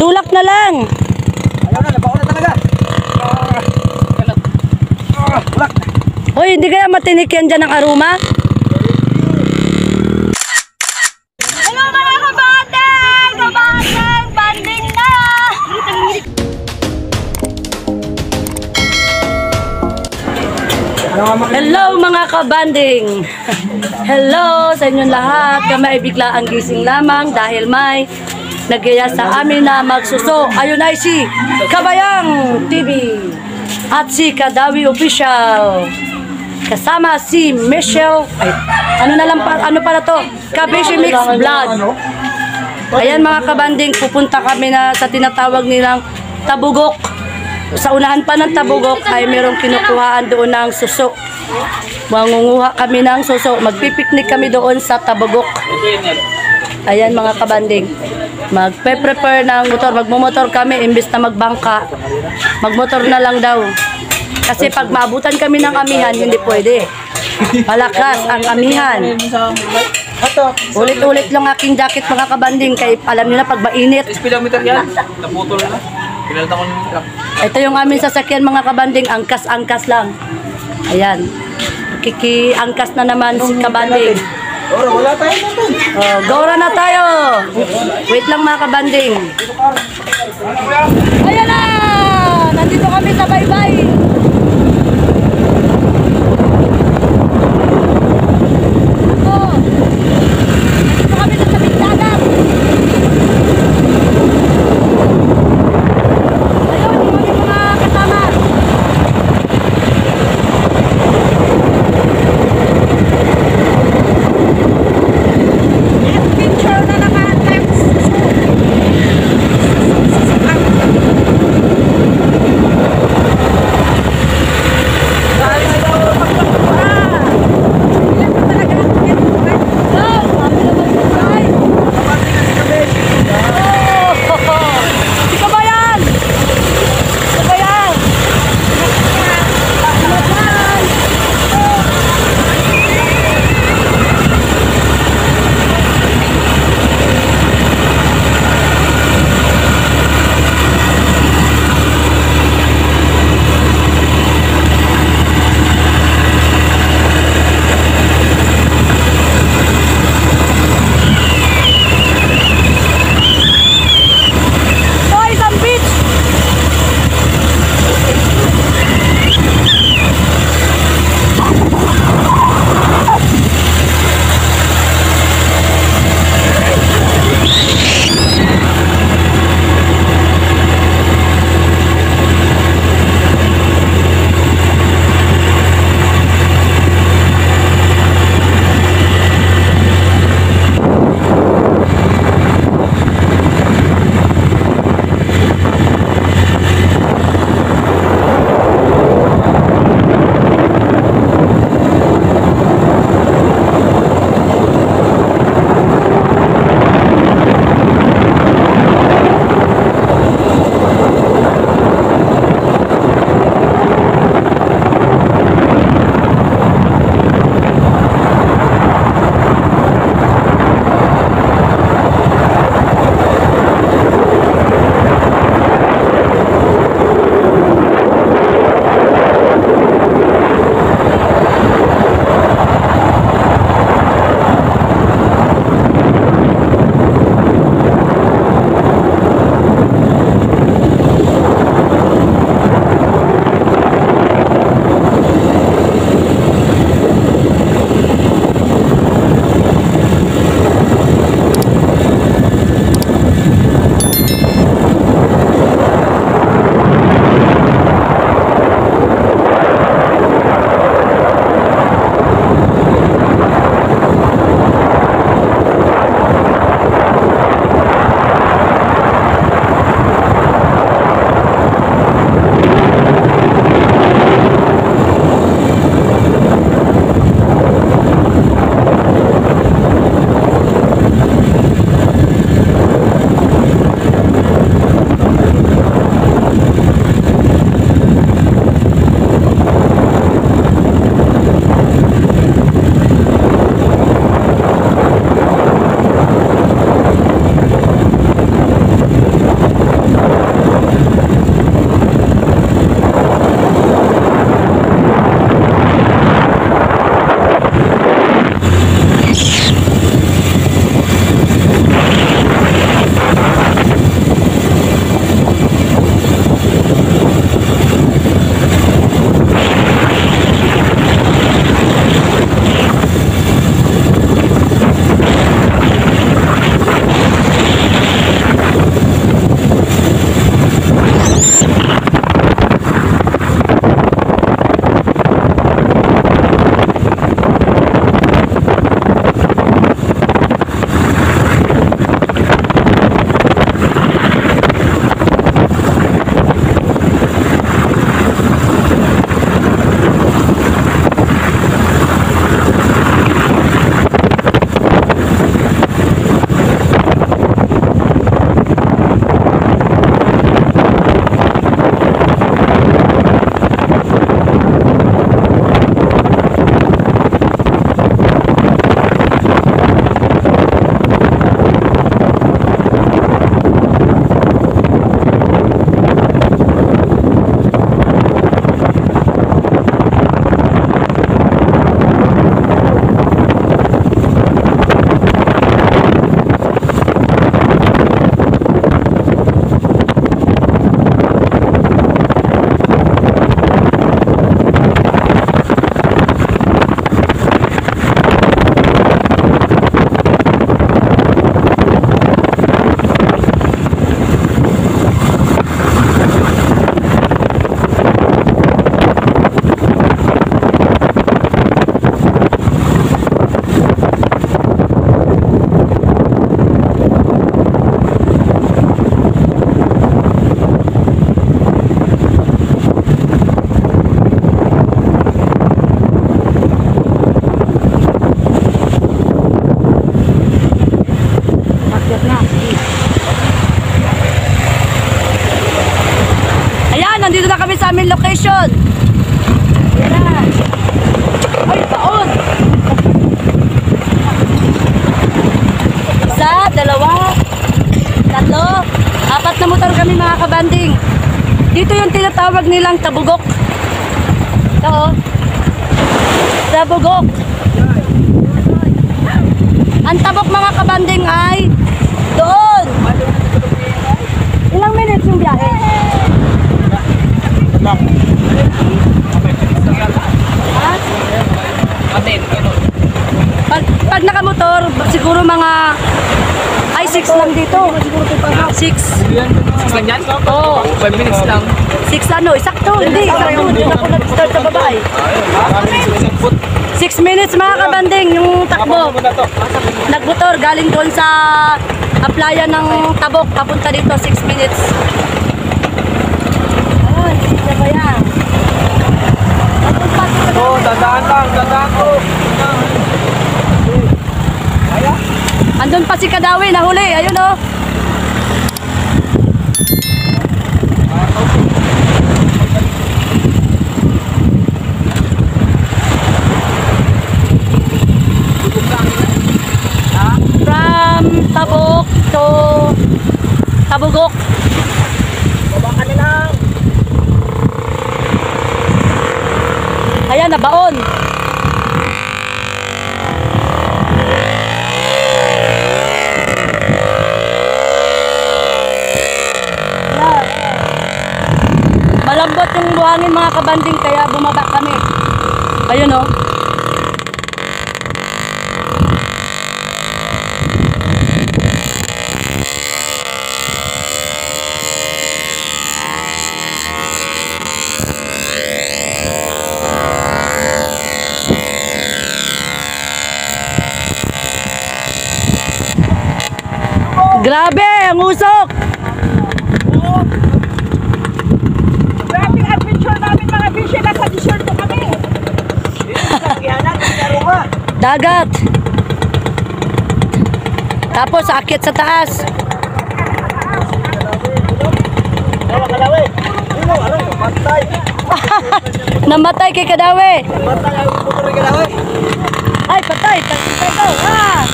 Tulak na lang. Ayaw na, nabaon na talaga. Tulak. Hoy, hindi kaya matinik yan dyan ng aroma? Hello mga kabanding! Kabanding! Banding na! Hello mga kabanding! Hello sa inyong lahat. Kami ay bigla ang gising lamang dahil may nagyaya sa amin na magsuso. Ayun ay si Kabayang TV at si Kadawi Official. Kasama si Michelle. Ay, ano na lang pa, ano pala to? Kabishi Mix Vlog. Ayan mga kabanding, pupunta kami na sa tinatawag nilang Tabugok. Sa unahan pa ng Tabugok ay merong kinukuhaan doon ng suso. Mangunguha kami ng suso. Magpipiknik kami doon sa Tabugok. Ayan mga kabanding. Magpe-prepare ng motor. Magmumotor kami imbis na magbangka. Magmotor na lang daw. Kasi pag maabutan kami ng amihan, hindi pwede. Malakas ang amihan. Ulit-ulit lang aking jacket mga kabanding. Kaya alam nyo na pag mainit. Speedometer yan. Naputol na. Pinalta ko ng truck. Ito yung aming sasakyan mga kabanding, angkas-angkas lang. Ayan. Kiki-angkas na naman si kabanding. Ora, wala tayo natin. Oh, gora na tayo. Wait lang mga kabanding. Ayan na! Nandito kami sa baybay. Ako. Nandito kami sa tabing dagat. Ayun, yung aming mga kasama. Picture na naman. Let's shoot. nandito na kami sa aming location. Yan na. Ay, baon. Isa, dalawa, tatlo, apat na motor kami mga kabanding. Dito yung tinatawag nilang tabugok. Ito oh. Tabugok. Ang tabok mga kabanding ay doon. Ilang minutes yung biyahe? Ha? Pag nakamotor, siguro mga ay 6 lang dito. 6. 6 lang yan? Oo. 5 minutes lang. 6 ano, eksakto. Hindi, eksakto. Hindi ako nag-start sa babae. 6 minutes mga kabanding yung takbo. Nagmotor galing doon sa applyan ng Tabok. Papunta dito 6 minutes. Ayun, isa ba yan? Oo, dadaan lang. Dadaan ko. Andun pa si Kadawi, nahuli. Ayun oh. From Tabok to Tabugok. Baba ka na lang. Ayan, nabaon. Ayan. Malambot yung buhangin mga kabanding kaya bumaba kami. Ayun oh. Grabe, ang usok! Grabe ang adventure namin mga fishy. Nasa t-shirt ko kami. Dagat! Tapos, akit sa taas. Namatay kay Kadawi. Ay, patay! Patay ito! Ah!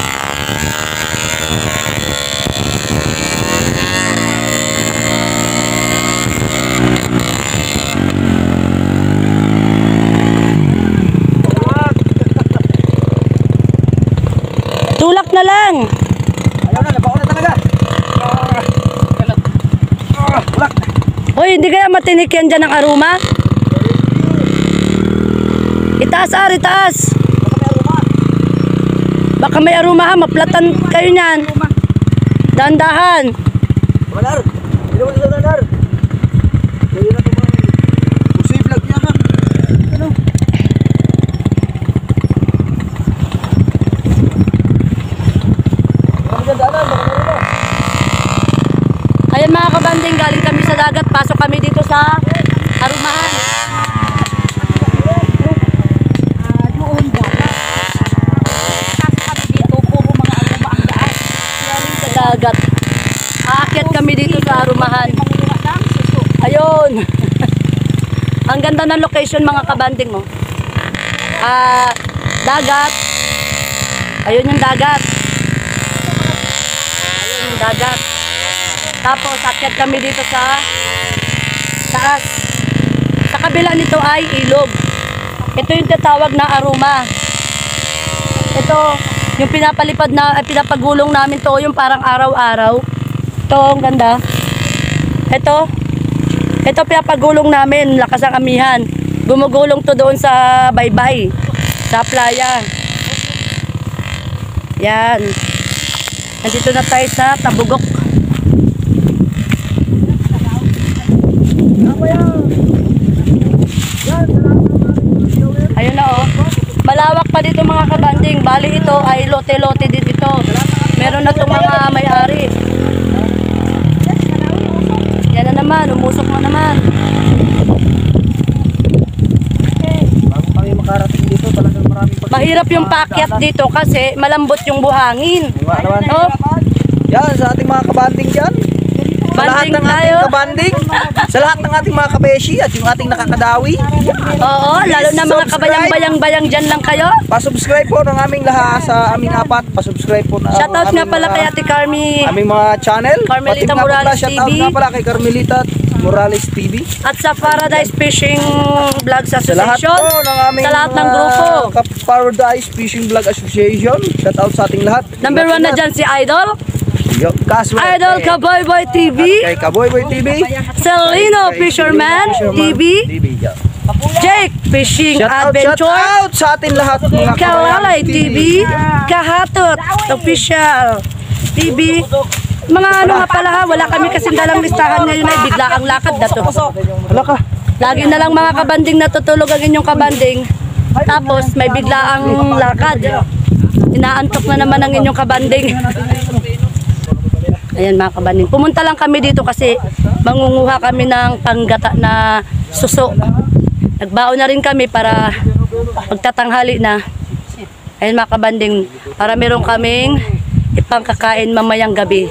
Tulak na lang. Ayaw na, nabaon na talaga. Bulak. Hoy, hindi kaya matinik yan dyan ng aroma? Itaas itaas. Baka may aroma ha, maplatan kayo niyan. Dahan-dahan. Manar. Hindi mo sa manar. Kaya na ito mga. Pusoy vlog niya ha. Ano? Ayan mga kabanding, galing kami sa dagat, pasok kami dito sa Arumahan. Doon dagat. Kasi kami dito, puro mga aroma ang daan. Galing sa dagat. Aakyat kami dito sa Arumahan. Manguha ng suso. Ayun. Ang ganda ng location mga kabanding mo. Dagat. Ayun yung dagat. Ayun yung dagat. Tapos akyat kami dito sa taas. Sa kabila nito ay ilog. Ito yung tatawag na aroma. Ito yung pinapalipad na pinapagulong namin to, yung parang araw-araw. Ito ang ganda. Ito pinapagulong namin, lakas ang amihan. Gumugulong to doon sa baybay, sa playa. Yan. Nandito na tayo sa Tabugok. Ayun na oh. Malawak pa dito mga kabanding. Bali ito ay lote-lote din dito. Meron na itong mga may-ari. Yan na naman, umusok na naman. Bago kami makarating dito, talagang maraming pag... Mahirap yung paakyat dito kasi malambot yung buhangin. Naman. Oh, Yan, sa ating mga kabanding dyan. banding Kabanding ng tayo. ating kabanding, sa lahat ng ating mga kabeshi at yung ating nakakadawi, Oo, lalo na mga kabayang-bayang-bayang dyan lang kayo. pasubscribe po ng aming lahat sa aming apat. Pasubscribe po na Shoutout nga pala kay Ate Carmi aming mga channel. Carmelita Pati nga pala, Morales shoutout TV. nga pala kay Carmelita Morales TV. at sa Paradise Fishing Vlogs Sa lahat Association. po ng aming Sa lahat ng grupo. Paradise Fishing Vlog Association. Shoutout sa ating lahat. Number 1 na dyan si Idol. Yo, Caswell. Idol Kaboyboy TV. Kay Kaboyboy TV. Selino Fisherman TV. Yeah. Jake Fishing Adventure. Shoutout sa atin lahat mga Kalalay kabayan TV. Kahatot Official TV. Mga ano nga pala ha, wala kami kasing dalang listahan ngayon ay bigla ang lakad na to. Hala ka. Lagi na lang mga kabanding natutulog ang inyong kabanding. Tapos may bigla ang lakad. Inaantok na naman ang inyong kabanding. Ayan mga kabanding. Pumunta lang kami dito kasi mangunguha kami ng panggata na suso. Nagbaon na rin kami para magtatanghali na. Ayan mga kabanding. Para meron kaming ipangkakain mamayang gabi.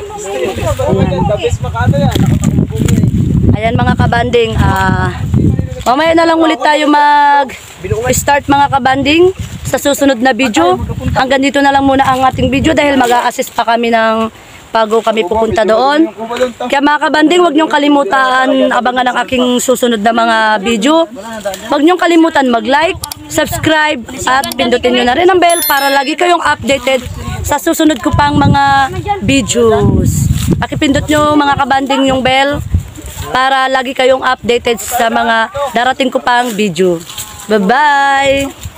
Ayan mga kabanding. Mamaya na lang ulit tayo mag-start mga kabanding sa susunod na video. Hanggang dito na lang muna ang ating video dahil mag-a-assist pa kami ng bago kami pupunta doon. Kaya mga kabanding, huwag niyong kalimutan abangan ang aking susunod na mga video. Huwag niyong kalimutan mag-like, subscribe, at pindutin niyo na rin ang bell para lagi kayong updated sa susunod ko pang mga videos. Pakipindot niyo mga kabanding yung bell para lagi kayong updated sa mga darating ko pang video. Bye-bye!